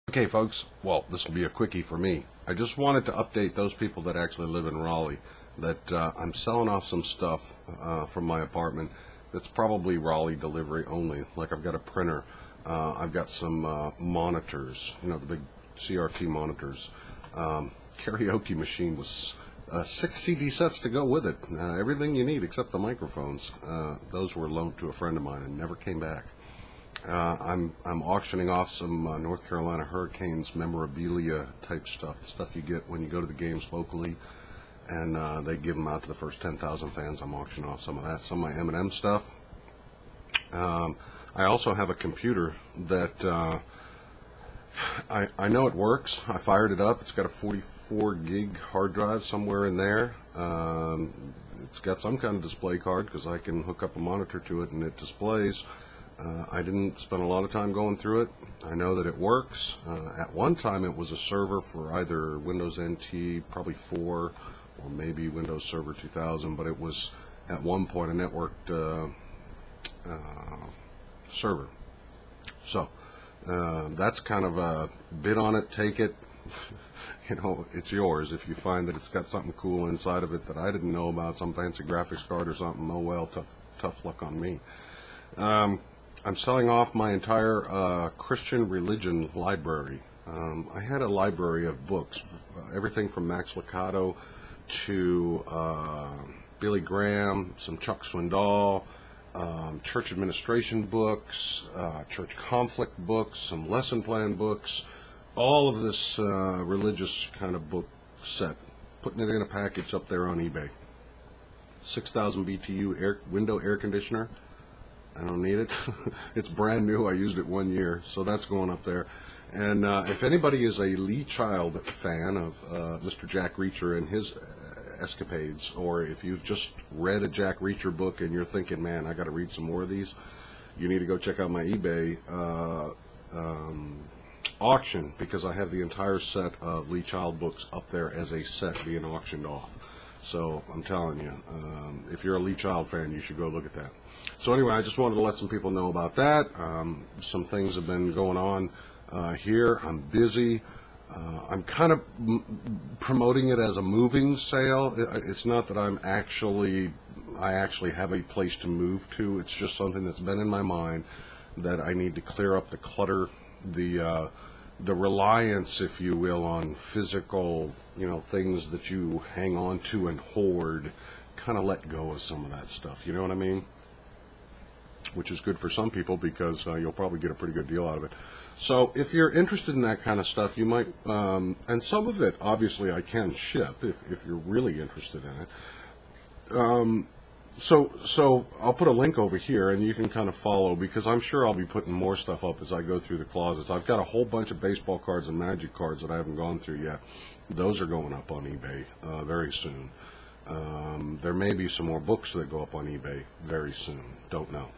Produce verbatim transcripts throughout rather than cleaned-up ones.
Okay, folks, well, this will be a quickie for me. I just wanted to update those people that actually live in Raleigh that uh, I'm selling off some stuff uh, from my apartment that's probably Raleigh delivery only. Like I've got a printer, uh, I've got some uh, monitors, you know, the big C R T monitors. Um, karaoke machine was uh, six C D sets to go with it. Uh, everything you need except the microphones. Uh, those were loaned to a friend of mine and never came back. Uh, I'm I'm auctioning off some uh, North Carolina Hurricanes memorabilia type stuff, stuff you get when you go to the games locally, and uh, they give them out to the first ten thousand fans. I'm auctioning off some of that, some of my M and M stuff. Um, I also have a computer that uh, I I know it works. I fired it up. It's got a forty-four gig hard drive somewhere in there. Um, it's got some kind of display card because I can hook up a monitor to it and it displays. Uh, I didn't spend a lot of time going through it. I know that it works. Uh, at one time it was a server for either Windows N T, probably four, or maybe Windows Server two thousand, but it was at one point a networked uh, uh, server. So uh, that's kind of a bid on it, take it. You know, it's yours. If you find that it's got something cool inside of it that I didn't know about, some fancy graphics card or something, oh well, tough, tough luck on me. Um, I'm selling off my entire uh, Christian religion library. Um, I had a library of books, uh, everything from Max Lucado to uh, Billy Graham, some Chuck Swindoll, um, church administration books, uh, church conflict books, some lesson plan books, all of this uh, religious kind of book set, putting it in a package up there on eBay. six thousand B T U air, window air conditioner. I don't need it. It's brand new. I used it one year, so that's going up there. And uh, if anybody is a Lee Child fan of uh, Mister Jack Reacher and his escapades, or if you've just read a Jack Reacher book and you're thinking, man, I got to read some more of these, you need to go check out my eBay uh, um, auction, because I have the entire set of Lee Child books up there as a set being auctioned off. So I'm telling you, um, if you're a Lee Child fan, you should go look at that. So anyway, I just wanted to let some people know about that. Um, some things have been going on uh, here. I'm busy. Uh, I'm kind of m promoting it as a moving sale. It's not that I'm actually, I actually have a place to move to. It's just something that's been in my mind that I need to clear up the clutter, the uh, the reliance, if you will, on physical, you know, things that you hang on to and hoard. Kind of let go of some of that stuff. You know what I mean? Which is good for some people because uh, you'll probably get a pretty good deal out of it. So if you're interested in that kind of stuff, you might, um, and some of it, obviously, I can ship if, if you're really interested in it. Um, so, so I'll put a link over here, and you can kind of follow, because I'm sure I'll be putting more stuff up as I go through the closets. I've got a whole bunch of baseball cards and Magic cards that I haven't gone through yet. Those are going up on eBay uh, very soon. Um, there may be some more books that go up on eBay very soon. Don't know.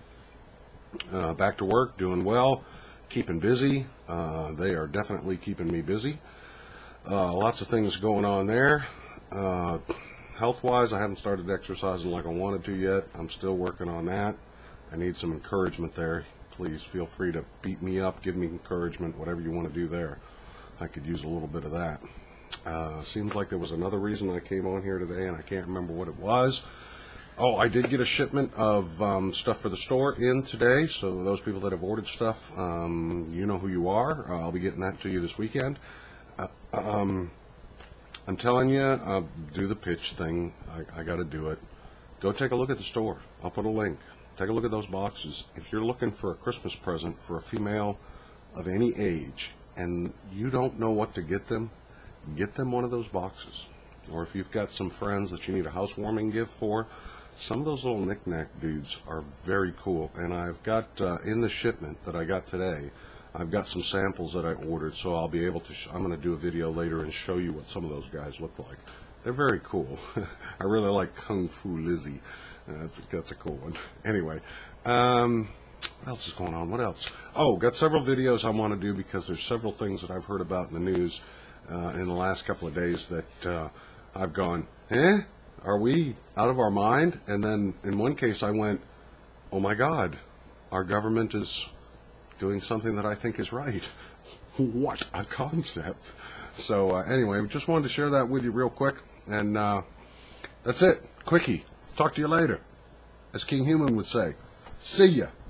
Uh, back to work, doing well, keeping busy. Uh, they are definitely keeping me busy. Uh, lots of things going on there. Uh, health-wise, I haven't started exercising like I wanted to yet. I'm still working on that. I need some encouragement there. Please feel free to beat me up, give me encouragement, whatever you want to do there. I could use a little bit of that. Uh, seems like there was another reason I came on here today, and I can't remember what it was. Oh, I did get a shipment of um, stuff for the store in today, so those people that have ordered stuff, um, you know who you are. Uh, I'll be getting that to you this weekend. Uh, um, I'm telling you, uh, do the pitch thing. I, I got to do it. Go take a look at the store. I'll put a link. Take a look at those boxes. If you're looking for a Christmas present for a female of any age and you don't know what to get them, get them one of those boxes. Or if you've got some friends that you need a housewarming gift for, some of those little knick-knack dudes are very cool. And I've got uh, in the shipment that I got today, I've got some samples that I ordered, so I'll be able to, sh I'm going to do a video later and show you what some of those guys look like. They're very cool. I really like Kung Fu Lizzie. Uh, that's, that's a cool one. Anyway, um, what else is going on? What else? Oh, got several videos I want to do because there's several things that I've heard about in the news uh, in the last couple of days that uh, I've gone, eh? Are we out of our mind? And then in one case I went, oh my God, our government is doing something that I think is right. What a concept. So uh, anyway, we just wanted to share that with you real quick. And uh, that's it. Quickie. Talk to you later. As King Human would say. See ya.